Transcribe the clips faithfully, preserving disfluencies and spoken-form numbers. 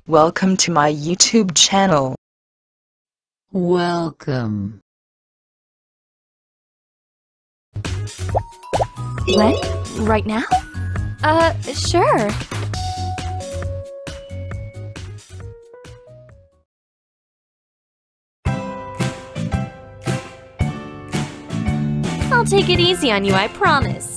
Welcome to my YouTube channel. Welcome. What? Right now? Uh, sure. I'll take it easy on you, I promise.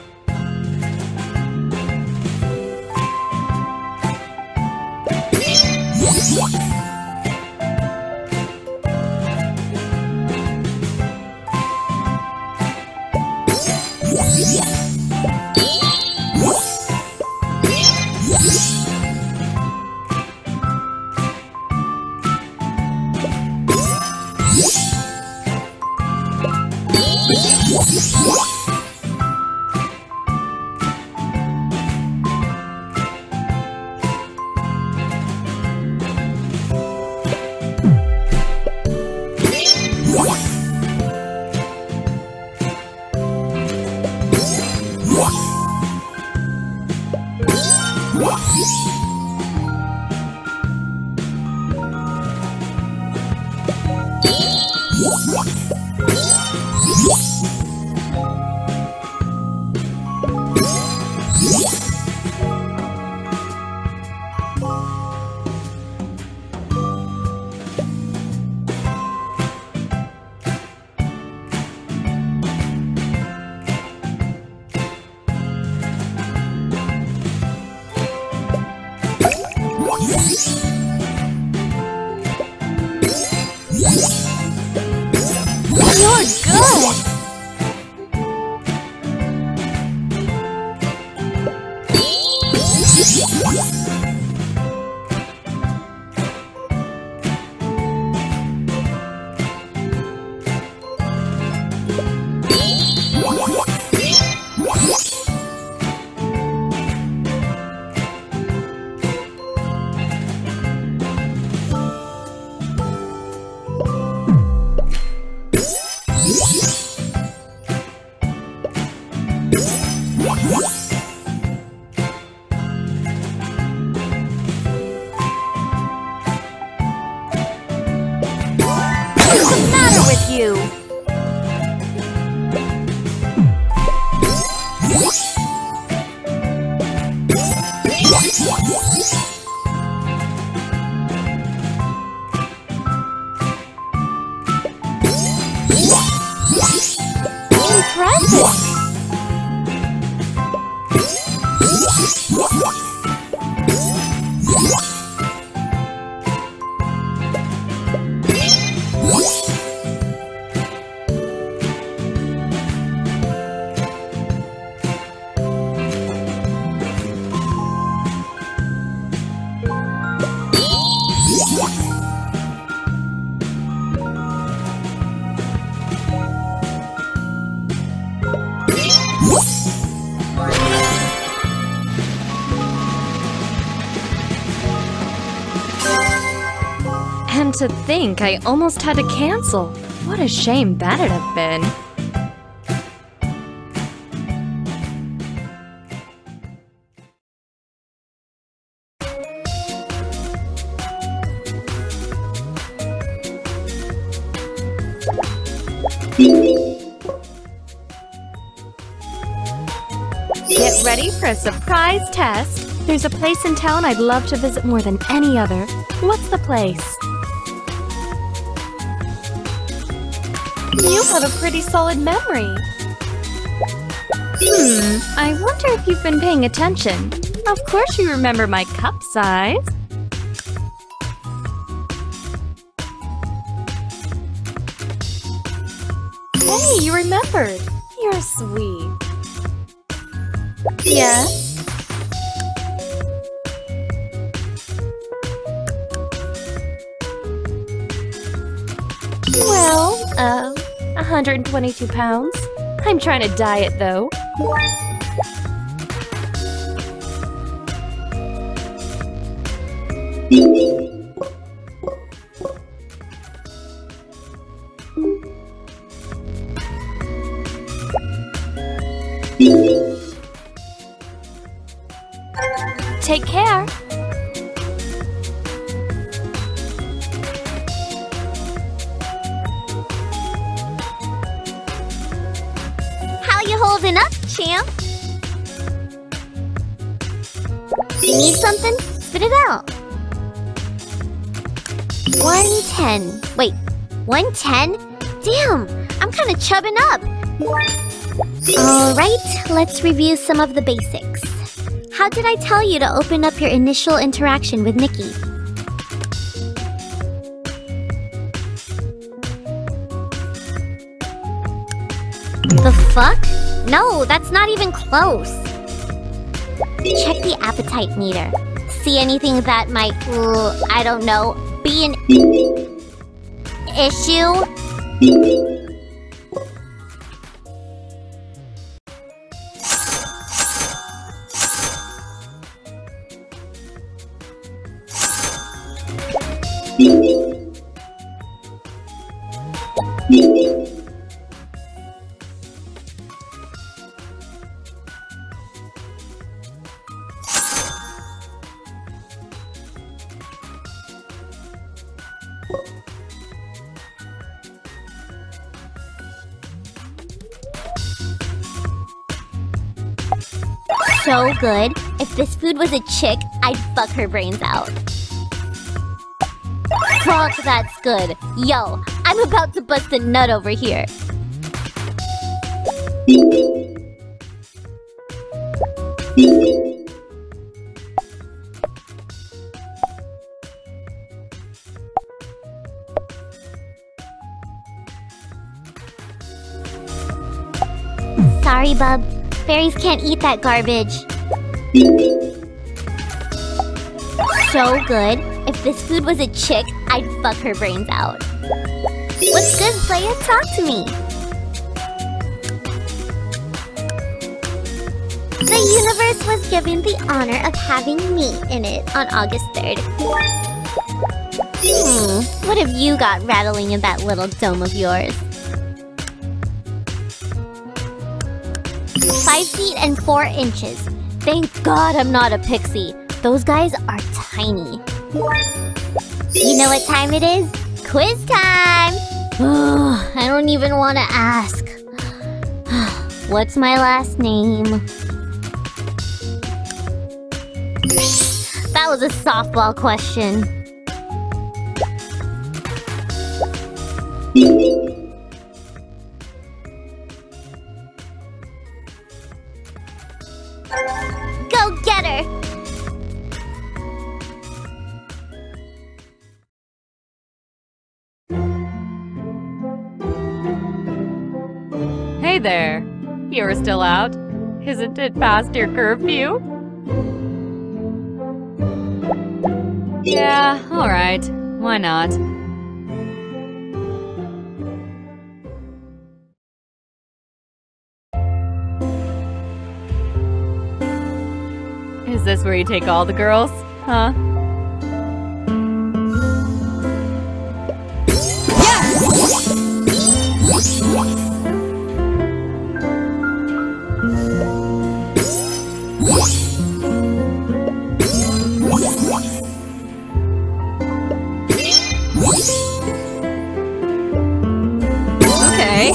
And to think I almost had to cancel. What a shame that'd have been. Get ready for a surprise test. There's a place in town I'd love to visit more than any other. What's the place? You have a pretty solid memory. Hmm, I wonder if you've been paying attention. Of course you remember my cup size. Hey, you remembered. You're sweet. Yes? Well, uh, one hundred twenty-two pounds. I'm trying to diet, though. Take care. Listen up, champ. You need something? Spit it out. one ten. Wait, one ten? Damn, I'm kind of chubbing up. Alright, let's review some of the basics. How did I tell you to open up your initial interaction with Nikki? The fuck? No, that's not even close. Check the appetite meter. See anything that might, uh, I don't know, be an issue? So good. If this food was a chick, I'd fuck her brains out. Fuck, that's good. Yo, I'm about to bust a nut over here. Sorry, bub. Fairies can't eat that garbage. So good. If this food was a chick, I'd fuck her brains out. What's good, playa? Talk to me. The universe was given the honor of having me in it on August third. Hmm, what have you got rattling in that little dome of yours? Five feet and four inches. Thank God I'm not a pixie. Those guys are tiny. You know what time it is? Quiz time! I don't even want to ask. What's my last name? That was a softball question. Go get her! Hey there! You're still out? Isn't it past your curfew? Yeah, alright. Why not? Is this where you take all the girls? Huh? Okay.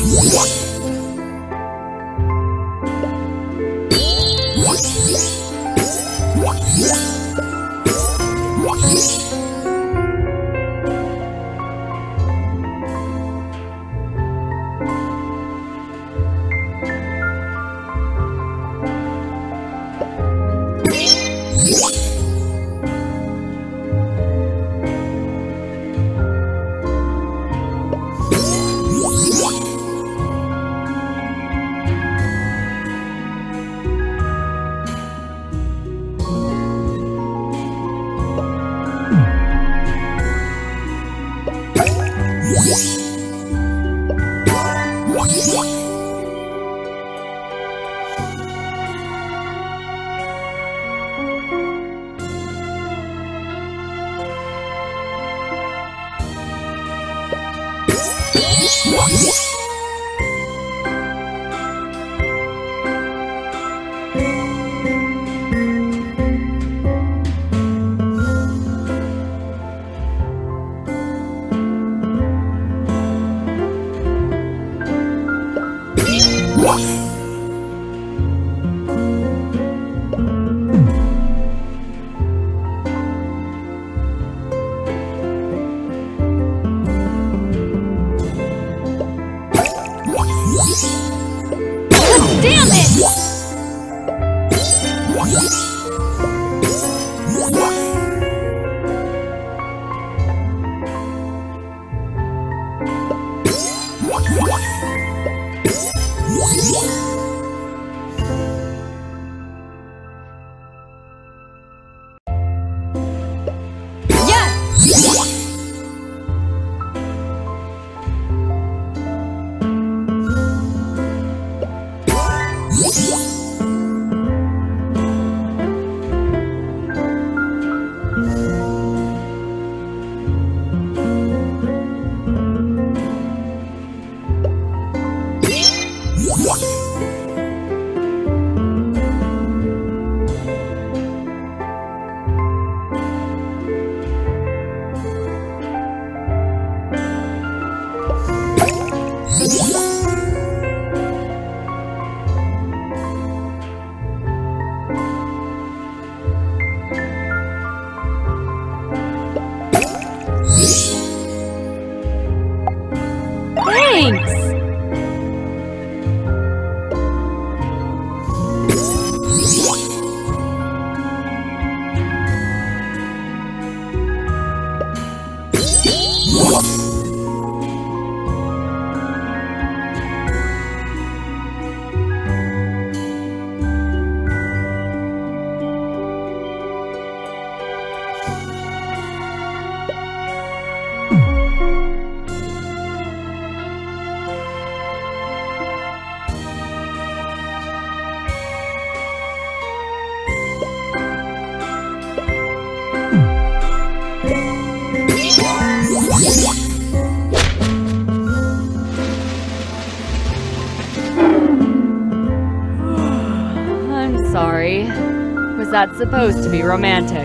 that's supposed to be romantic.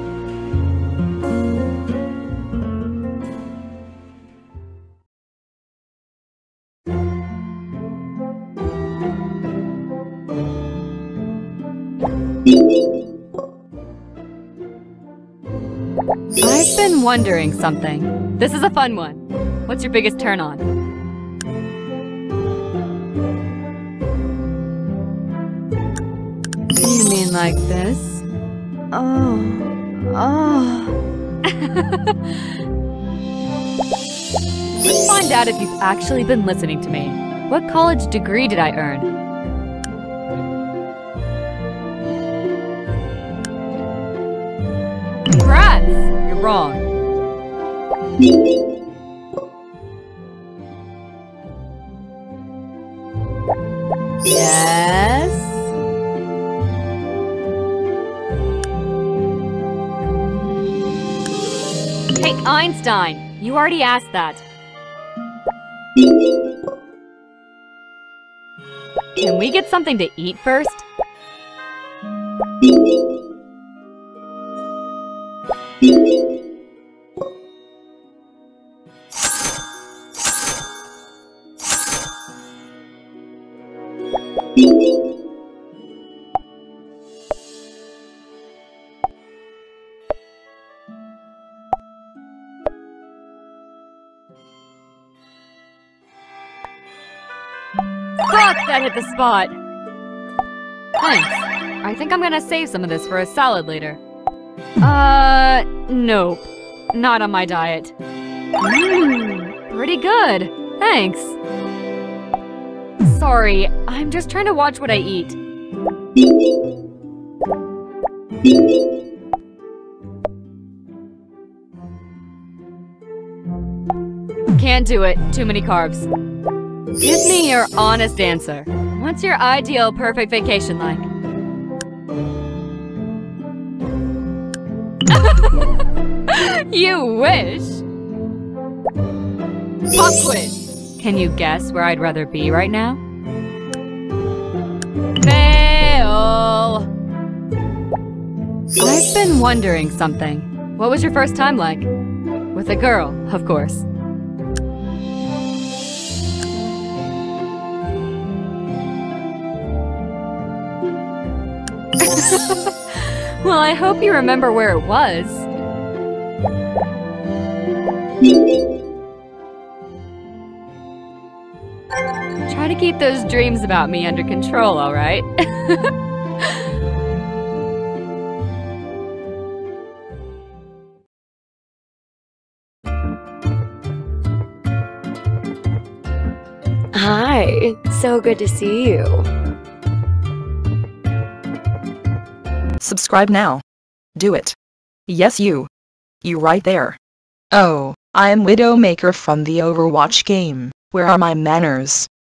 I've been wondering something. This is a fun one. What's your biggest turn on? You mean like this? Oh, oh. Let's find out if you've actually been listening to me. What college degree did I earn? Congrats! You're wrong. Yes? Hey, Einstein, you already asked that. Can we get something to eat first? Fuck, that hit the spot! Thanks. I think I'm gonna save some of this for a salad later. Uh, nope. Not on my diet. Mmm, pretty good. Thanks. Sorry, I'm just trying to watch what I eat. Can't do it. Too many carbs. Give me your honest answer. What's your ideal perfect vacation like? You wish! Pop quiz! Can you guess where I'd rather be right now? Fail! I've been wondering something. What was your first time like? With a girl, of course. Well, I hope you remember where it was. Try to keep those dreams about me under control, all right? Hi, so good to see you. Subscribe now. Do it. Yes, you. You right there. Oh, I am Widowmaker from the Overwatch game. Where are my manners?